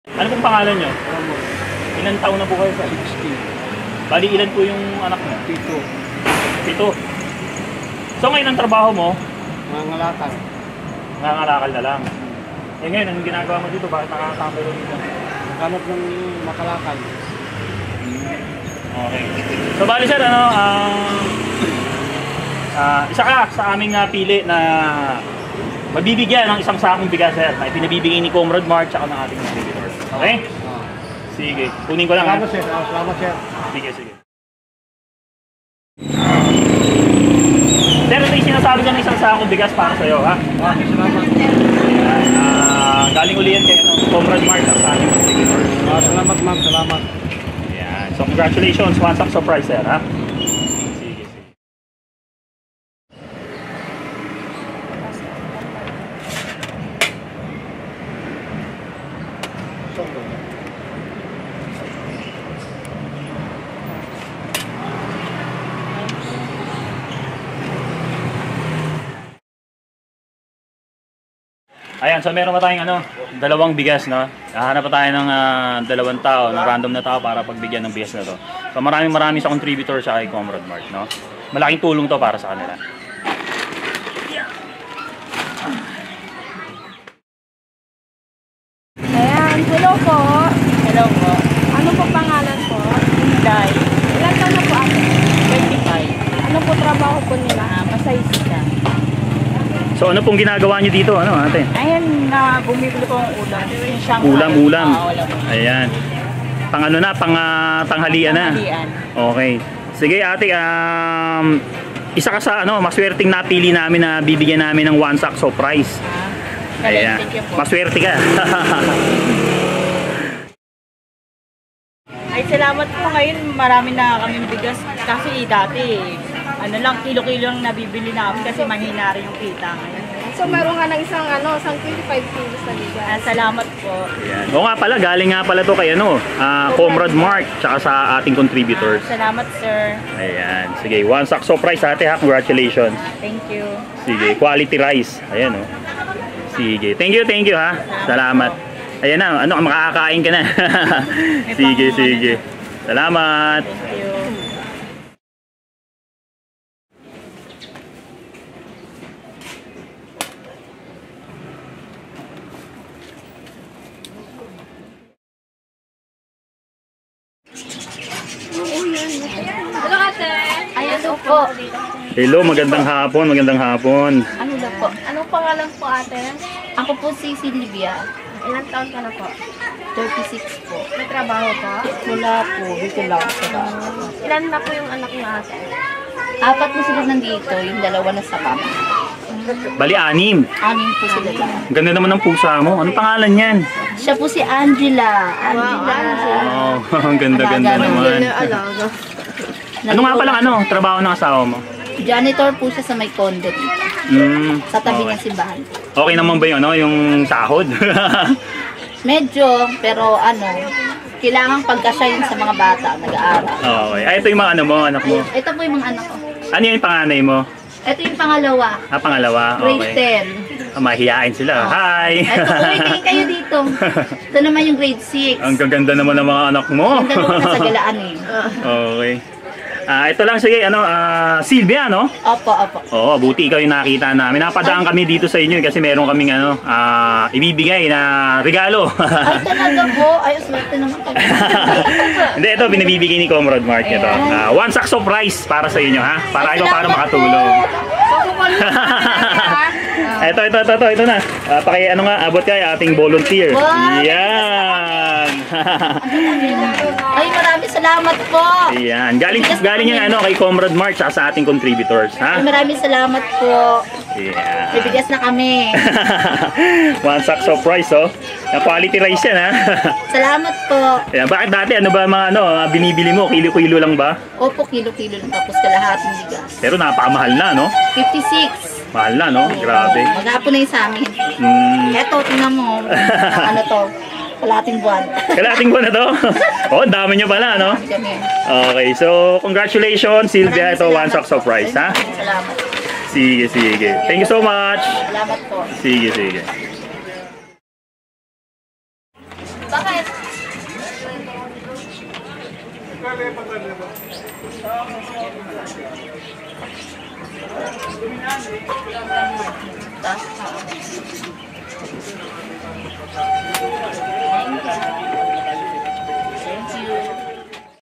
Ano pong pangalan nyo? Ilan taon na po kayo sa 60. Bali, ilan po yung anak mo? 7. 7. So ngayon ang trabaho mo? Mga ngalakal. Nangangalakal na lang. Eh ngayon, anong ginagawa mo dito? Bakit nakakambero dito? Hanap ng makalakal. Okay. So bali sir, ano, isa ka sa aming pili na mabibigyan ng isang sakong bigas sir na ipinabibigay ni Comrade Mark at ng ating distributors. Okay? Sige, kunin ko lang. Salamat sir. Salamat sir. Sige, sige. Sir, ito yung sinasabi ka ng isang sakong bigas para sa'yo, ha? Salamat. Galing uli yan kay Comrade Mark at sa ating distributors. Salamat ma'am, salamat. Yan. So congratulations, one sack surprise sir, ha? Sige, sige. Ayan, so meron pa tayong dalawang bigas, no? Hahanap pa tayo ng dalawang tao, ng random na tao para pagbigyan ng bigas na to. So maraming sa contributor sa kay Comrade Mark, no? Malaking tulong to para sa kanila. Ayan, hello po. Hello po. Ano po pangalan po? Inday. Ilan taon na po ate? 25. Ano po trabaho po nila? Masayista. So ano pong ginagawa niyo dito, ate? Ayan na bumibili ko ang ulam. Ulam. Ulam. Ayan. Pang tanghalian na. Tanghalian. Okay. Sige ate, isa ka sa maswerteng napili namin na bibigyan namin ng one sack surprise. Ayan. Thank you po. Maswerte ka. Ay, salamat po ngayon. Marami na kaming bigas. Kasi dati, kilo-kilo lang nabibili namin kasi mahina rin yung kita ngayon. So meron nga ng isang 25 kilos na bigas. Salamat po. Ayan. O nga pala, galing nga pala to kay Comrade Mark tsaka sa ating contributors. Salamat, sir. Ayan. Sige, one sack surprise ate ha. Congratulations. Thank you. Sige, quality rice. Ayan Sige. Thank you ha. Salamat. Ayan na, makakakain ka na. sige. Salamat. Thank you. Hello ate. Ayan po. Hello, magandang hapon. Ano na po? Anong pangalan po ate? Ako po si Silvia. Ilan taon ka na po? 36 po. May trabaho po? Wala po. Dito lang. Ilan na po yung anak niyo ate? 4 na sila nandito. Yung 2 na sa kama. Bali, 6. 6 po sila dito. Ang ganda naman ng pusa mo. Anong pangalan yan? Siya po si Angela. Oh, ang ganda-ganda Alaga naman. Alaga. Ano nga palang trabaho ng asawa mo? Janitor po siya sa may condo dito. Sa tabi ng simbahan. Okay naman ba yung sahod? Medyo, pero kailangan pagkasya yun sa mga bata, nag-aaral. Okay. Ay, ito yung mga anak mo. Ito po yung mga anak ko. Ano yung panganay mo? Ito yung pangalawa. Pangalawa? Grade Okay. 10. Mahihain sila. Hi! Ito po, tingin kayo dito. Ito naman yung grade 6. Ang gaganda naman ng mga anak mo. Yung dalawa nasa galaan eh. Okay. Ito lang, sige, Silvia, no? Opo. Oo, buti ikaw yung nakita namin. Napadaan kami dito sa inyo kasi meron kaming ibibigay na regalo. Ay, talaga po. Ay, swerte naman kayo. Hindi, ito, binibigay ni Comrade Mark ito. One sack surprise para sa inyo, ha? Para ikaw para makatulong. Ito na. Abot kayo ating volunteer. Wow. Yan. Ay, maraming salamat po. Yan. Galing yan kay Comrade Mark sa ating contributors, ha? Ay, maraming salamat po. Yeah. Bibigas na kami. One sack surprise, Na quality rice yan, ha? Salamat po. Yan. Bakit dati, ba mga binibili mo? Kilo-kilo lang ba? Opo, kilo-kilo lang tapos kalahating bigas. Pero napakamahal na, no? 56. Mahal na, no? Grabe. Maghapon na yung sa amin. Eto, tingnan mo. Kalahating buwan. Kalahating buwan na to? Oh, dami nyo pala, no? Kami. Okay, so congratulations, Silvia. Ito, one sack surprise, ha? Salamat. Sige. Thank you so much. Salamat po. Sige. Bakit?